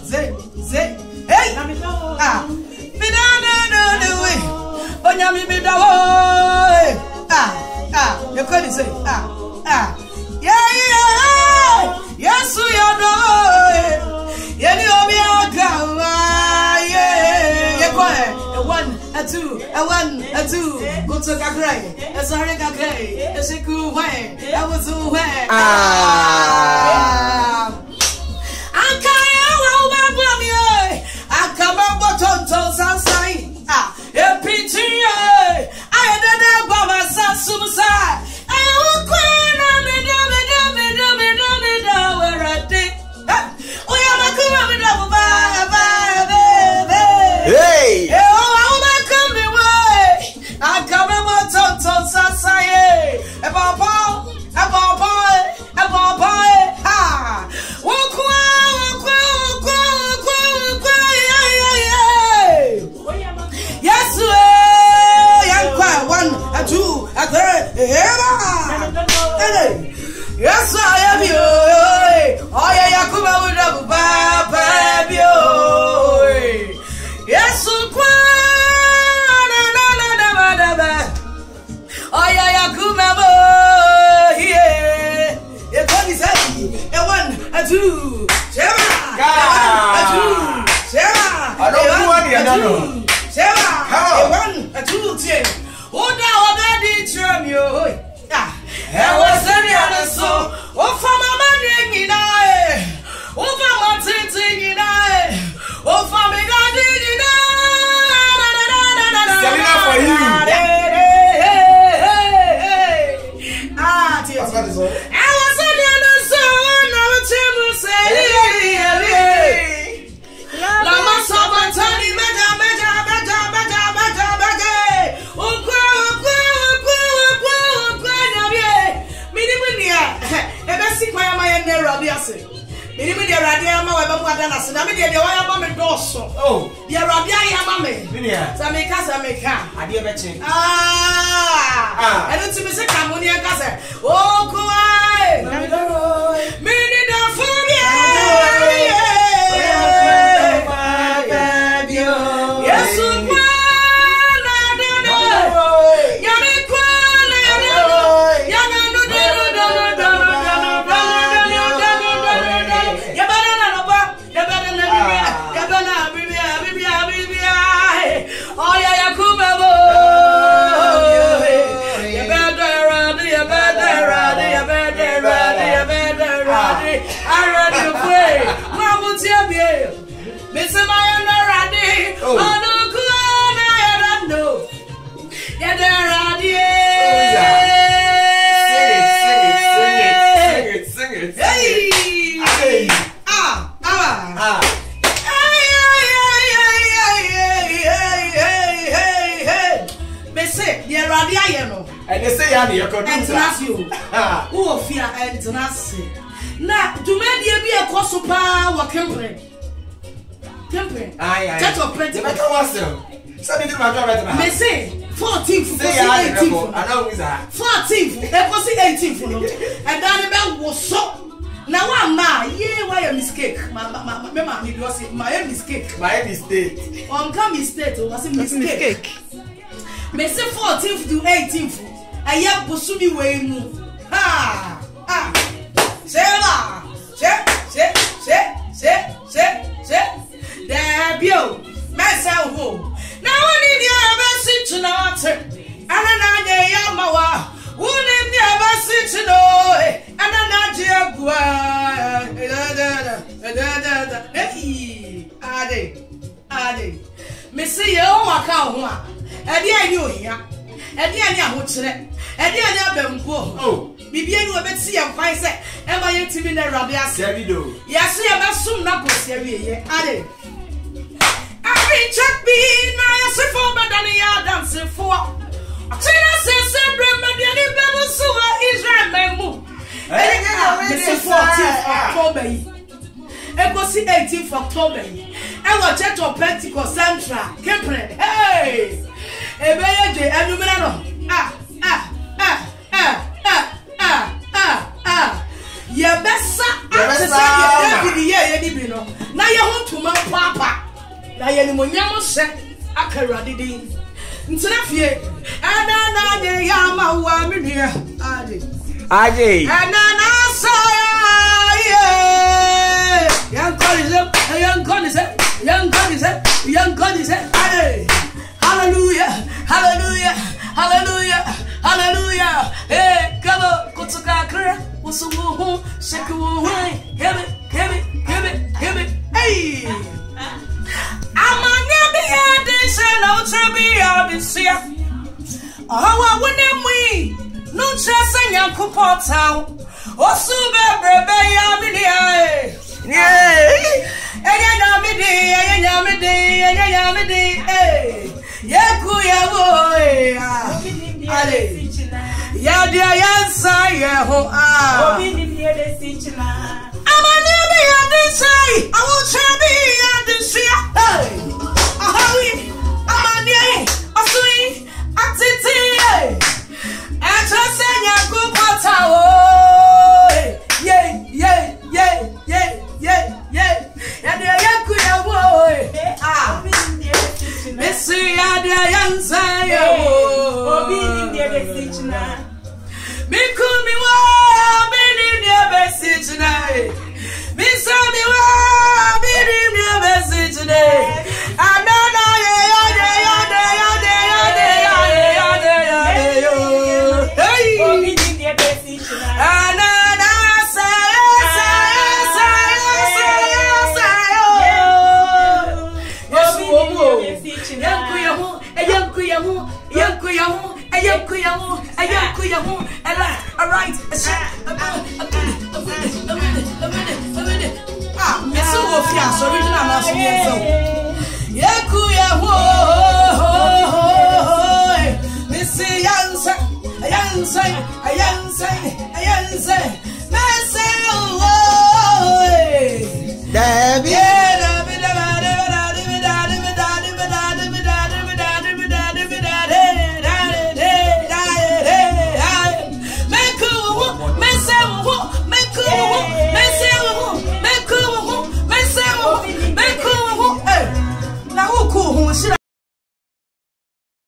Say. Hey. Ah. Me no way. Onyami me da way. Ah. You couldn't say. Ah. Yeah. Yes, we are no. Yeah, you be yeah. One, a two. Go to Gagray. Sorry, Gagray. It's a cool way. That was a way. I come up with Tontos outside. A picture. I don't know about my son suicide. I will quit on me, where I think. Oh, yeah, my hey! I come about Tontos outside. A boy. Ha! Yes, one, a two, a third. Yes, I am you. Oh, yeah, come out with a baby. Yes, oh, yeah, come out here. A 1, a 2, Shema. A 2, Shema. I don't know. Shema, a 1, a 2, 10. Oh, now I did trim you. I was any other so. Oh, from a man in I. Oh, from a tinting in I. Oh, from a garden in I. For you. I was any other so. Now it's him who said, Lama Sabatani, and they say, I'm your you. Who fear and tenacity. Now, to make you be a cosupa or camping. That's a pretty much awesome. Something to my daughter. May say 14th, 18th. I know it's 14th, 18th. And then about was so. Now I'm why a mistake? My mistake. My mistake. Come mistake was a mistake. May say 14th to 18th. I have Busumi way. Sarah, there be myself home. Now I need your message to not. And I Yamawa, who named the message to know, and Ade. Missy, oh, I can't. And I knew here. And the idea would say, and the idea bembo. Oh, Bibi, you have see a fine set. Am I to be there? Rabia Servido. Yes, I am soon not go Servia. Ade. I check me, my for Madania dancing for. Tina says, Madani Babu Suva Israel Memu. This is 14th October. It was 18th October. I was checked on Pentecost Central. Kempren. Hey! Ebeye enumero ye besa atese ye David ye ni bi no na ye ho tuma ayeni monyamo se akarade din ntina fie ana na de yama wa menua ade ana na sa young God is it ade hallelujah hallelujah hallelujah hallelujah eh kabo kutuka kra usuwu seku hebe hey amanya bi ade se no trebi abisia awa wonemi no trese nyankopota osu bebrebe ya minia Yanyamidi, Yakuyawo, Ale, Yadia Yansa, Yaho, Amani, I didn't say, I will try me, I didn't see, Ahoy, Amani, Asui, Atiti, and just saying, Yakupata, yeah. And the Yakuyawo, Missy Adia Yansaya, Mikumi wa bini message tonight. Miss me wa bini message today. Anana alright. Ah, so original